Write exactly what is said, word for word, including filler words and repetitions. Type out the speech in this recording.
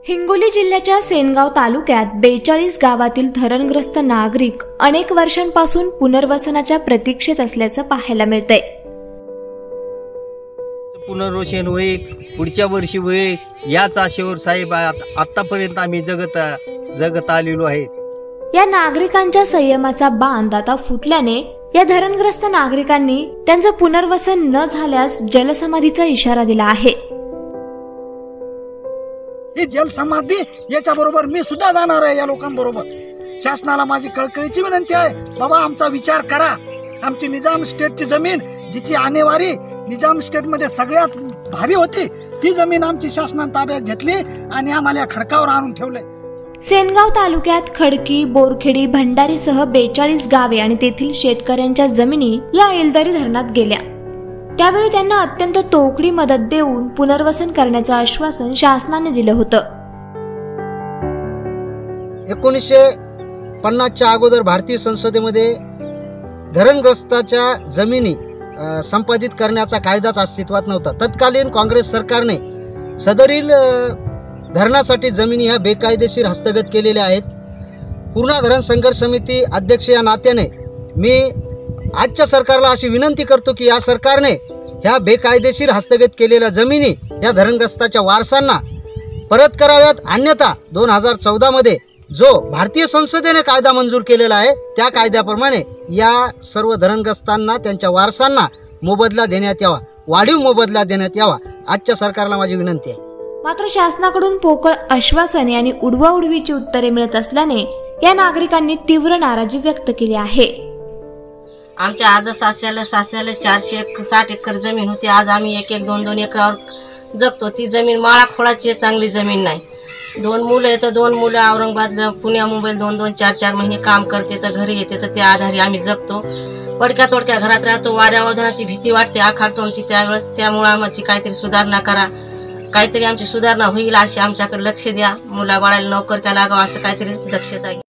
हिंगोली जिल्ह्याच्या सेनगाव तालुक्यात बेचाळीस गावातील धरणग्रस्त नागरिक अनेक वर्षांपासून पुनर्वसनाच्या प्रतीक्षेत असल्याचं पाहायला मिळतंय। पुनर्वसन होईल, पुढच्या वर्षी होईल याच आशेवर साहेब आतापर्यंत आम्ही जगत जगत आलेलो आहे। या नागरिकांच्या संयमाचा बांध आता फुटल्याने या धरणग्रस्त नागरिकांनी त्यांचं पुनर्वसन न झाल्यास जलसमाधीचा इशारा दिला आहे। ही जलसमाधी याच्या बरोबर मी सुद्धा जाणार आहे। या लोकांबरोबर शासनाला माझी कळकळीची विनंती आहे, बाबा आमचा विचार करा। आमची निजाम स्टेटची जमीन जिची आणेवारी निजाम स्टेट मध्ये सगळ्यात भारी होती, ती जमीन आमची शासनाने ताब्यात घेतली आणि आम्हाला खडकावर आणून ठेवले। सेनगाव तालुक्यात खडकी, बोरखेडी, भंडारीसह बेचाळीस गावे आणि तेथील शेतकऱ्यांच्या जमिनी या एलदारी धरणात गेल्या। त्यावेळी त्यांना अत्यंत तोकडी मदत देऊन पुनर्वसन करण्याचं आश्वासन शासनाने दिलं होतं। एकोणीसशे पन्नासच्या अगोदर भारतीय संसदेमध्ये धरणग्रस्ताच्या जमिनी संपादित करण्याचा कायदाच अस्तित्वात नव्हता। तत्कालीन काँग्रेस सरकारने सदरील धरणासाठी जमिनी ह्या बेकायदेशीर हस्तगत केलेल्या आहेत। पूर्णा धरण संघर्ष समिती अध्यक्ष या नात्याने मी आजच्या सरकारला अशी विनंती करतो की या सरकारने ह्या बेकायदेशीर हस्तगत केलेल्या जमिनी या धरणग्रस्ताच्या वारसांना परत कराव्यात, अन्यथा दोन हजार चौदा मध्ये जो भारतीय संसदेने कायदा मंजूर केलेला आहे त्या कायद्याप्रमाणे या सर्व धरणग्रस्तांना त्यांच्या वारसांना मोबदला देण्यात यावा, वाढीव मोबदला देण्यात यावा। आजच्या सरकारला माझी विनंती आहे। मात्र शासनाकडून पोकळ आश्वासने आणि उडवाउडवीची उत्तरे मिळत असल्याने या नागरिकांनी तीव्र नाराजी व्यक्त केली आहे। आमच्या आज सासऱ्याला सासऱ्याला चारशे साठ एकर जमीन होती, आज आम्ही एक एक दोन दोन एकरावर जगतो। ती जमीन माळा खोळाची चांगली जमीन नाही। दोन मुलं येतं, दोन मुलं औरंगाबादला पुण्या मुंबईला दोन दोन चार चार महिने काम करते तर घरी येते, तर त्या आधारे आम्ही जगतो। पडक्या तोडक्या घरात राहतो, वाऱ्या वादळाची भीती वाटते आखाडतोंडची, त्यावेळेस त्यामुळे आमची काहीतरी सुधारणा करा, काहीतरी आमची सुधारणा होईल अशी आमच्याकडे लक्ष द्या। मुला बाळाला नोकर का लागावं असं काहीतरी दक्षता घ्या।